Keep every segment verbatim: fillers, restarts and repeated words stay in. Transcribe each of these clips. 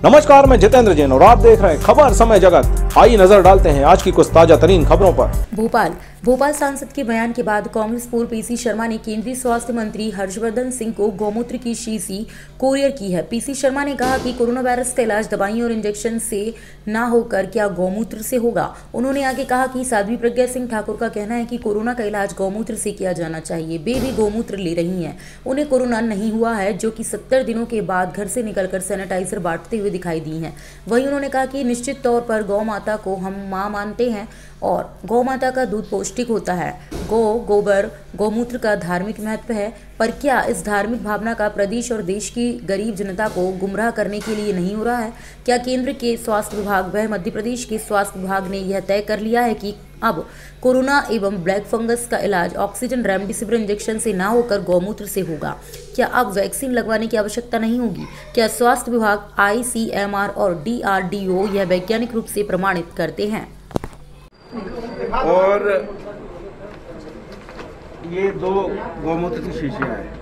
नमस्कार, मैं जितेंद्र जैन और आप देख रहे हैं खबर समय जगत। आइए नजर डालते हैं आज की कुछ ताजा तरीन खबरों पर। भोपाल भोपाल सांसद के बयान के बाद कांग्रेस पूर्व पीसी शर्मा ने केंद्रीय स्वास्थ्य मंत्री हर्षवर्धन सिंह को गौमूत्र की शीशी कोरियर की है। पीसी शर्मा ने कहा कि कोरोना वायरस का इलाज दवाइयों और इंजेक्शन से ना होकर क्या गौमूत्र से होगा। उन्होंने आगे कहा कि साध्वी प्रज्ञा सिंह ठाकुर का कहना है कि कोरोना का इलाज गौमूत्र से किया जाना चाहिए। वे भी गौमूत्र ले रही हैं, उन्हें कोरोना नहीं हुआ है, जो कि सत्तर दिनों के बाद घर से निकलकर सैनिटाइजर बांटते हुए दिखाई दी हैं। वहीं उन्होंने कहा कि निश्चित तौर पर गौ माता को हम माँ मानते हैं और गौ माता का दूध पौष्टिक होता है। गौ गोबर गौमूत्र का धार्मिक महत्व है, पर क्या इस धार्मिक भावना का प्रदेश और देश की गरीब जनता को गुमराह करने के लिए नहीं हो रहा है? क्या केंद्र के स्वास्थ्य विभाग व मध्य प्रदेश के स्वास्थ्य विभाग ने यह तय कर लिया है कि अब कोरोना एवं ब्लैक फंगस का इलाज ऑक्सीजन रेमडेसिविर इंजेक्शन से ना होकर गौमूत्र से होगा? क्या अब वैक्सीन लगवाने की आवश्यकता नहीं होगी? क्या स्वास्थ्य विभाग, आई सी एम आर और डी आर डी ओ यह वैज्ञानिक रूप से प्रमाणित करते हैं? और ये दो गौमूत्र की शीशियाँ हैं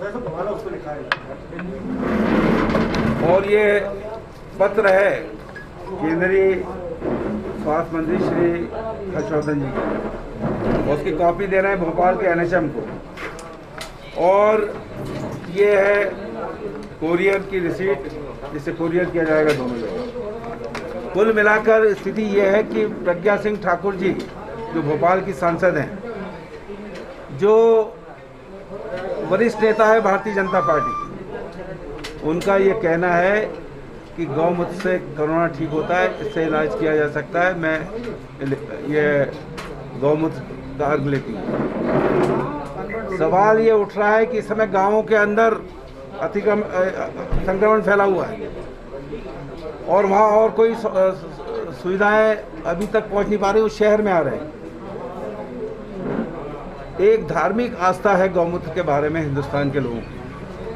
और ये पत्र है केंद्रीय स्वास्थ्य मंत्री श्री हर्षवर्धन जी की, उसकी कॉपी दे रहे हैं भोपाल के एन एच एम को। और ये है कोरियर की रिसीट, जिसे कोरियर किया जाएगा दोनों जगह। कुल मिलाकर स्थिति ये है कि प्रज्ञा सिंह ठाकुर जी जो भोपाल की सांसद हैं, जो वरिष्ठ नेता है भारतीय जनता पार्टी, उनका ये कहना है कि गौमूत्र से कोरोना ठीक होता है, इससे इलाज किया जा सकता है। मैं ये गौमूत्र का अर्घ लेती हूँ। सवाल ये उठ रहा है कि इस समय गाँवों के अंदर अतिक्रम संक्रमण फैला हुआ है और वहाँ और कोई सुविधाएं अभी तक पहुँच नहीं पा रही, उस शहर में आ रहे हैं। एक धार्मिक आस्था है गौमूत्र के बारे में हिंदुस्तान के लोगों की।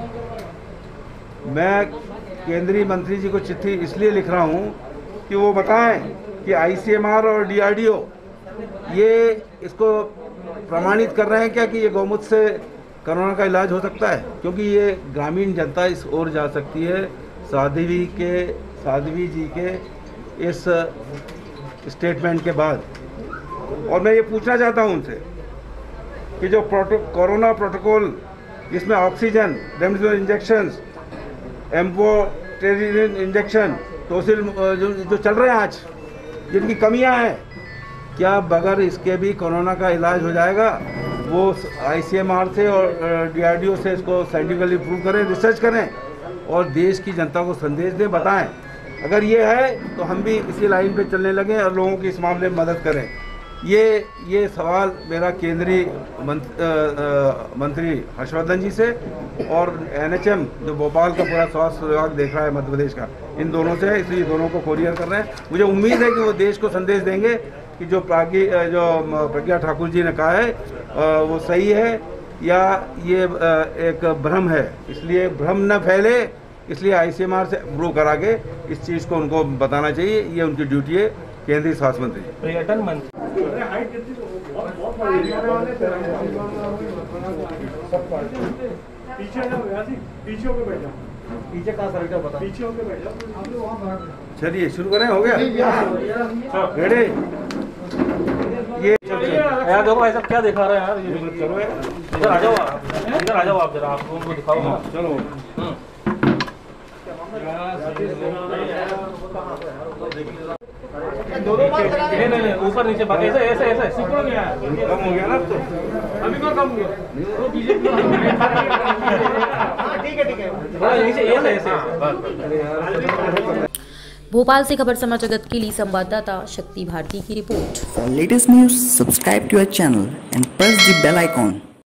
मैं केंद्रीय मंत्री जी को चिट्ठी इसलिए लिख रहा हूं कि वो बताएं कि आई सी एम आर और डी आर डी ओ ये इसको प्रमाणित कर रहे हैं क्या कि ये गौमूत्र से कोरोना का इलाज हो सकता है, क्योंकि ये ग्रामीण जनता इस ओर जा सकती है साध्वी के साध्वी जी के इस स्टेटमेंट के बाद। और मैं ये पूछना चाहता हूं उनसे कि जो प्रोटो कोरोना प्रोटोकॉल जिसमें oxygen remdesivir injections, amphotericin injection, tocil जो, जो चल रहे हैं आज, जिनकी कमियां हैं, क्या बगैर इसके भी कोरोना का इलाज हो जाएगा? वो आई सी एम आर से और डी आर डी ओ से इसको साइंटिफिकली प्रूव करें, रिसर्च करें और देश की जनता को संदेश दें, बताएं। अगर ये है तो हम भी इसी लाइन पे चलने लगें और लोगों की इस मामले में मदद करें। ये ये सवाल मेरा केंद्रीय मंत्री हर्षवर्धन जी से और एन एच एम जो भोपाल का पूरा स्वास्थ्य विभाग देख रहा है मध्य प्रदेश का, इन दोनों से है, इसलिए दोनों को कोरियर कर रहे हैं। मुझे उम्मीद है कि वो देश को संदेश देंगे कि जो प्रागी जो प्रज्ञा ठाकुर जी ने कहा है वो सही है या ये एक भ्रम है। इसलिए भ्रम न फैले, इसलिए आई सी एम आर से अप्रूव करा के इस चीज़ को उनको बताना चाहिए। ये उनकी ड्यूटी है केंद्रीय स्वास्थ्य मंत्री। पर्यटन मंत्री पीछे कहाँ सर बता पीछे होके बैठ जाओ। चलिए शुरू करें, हो गया रेडी? ये यार देखो भाई साहब क्या दिखा रहे हैं यार, ये चलो इधर आ जाओ, इधर आ जाओ आप जरा, आप लोगों को दिखाओ। चलो नहीं नहीं ऊपर नीचे बात ऐसे ऐसे ऐसे सिकुड़ गया, कम हो गया ना, तो अभी को कम हुआ वो बीजेपी ठीक है ठीक है नीचे ऐसे ऐसे बस। भोपाल से खबर समाचार जगत के लिए संवाददाता शक्ति भारती की report. For latest news, subscribe to our channel and press the bell icon.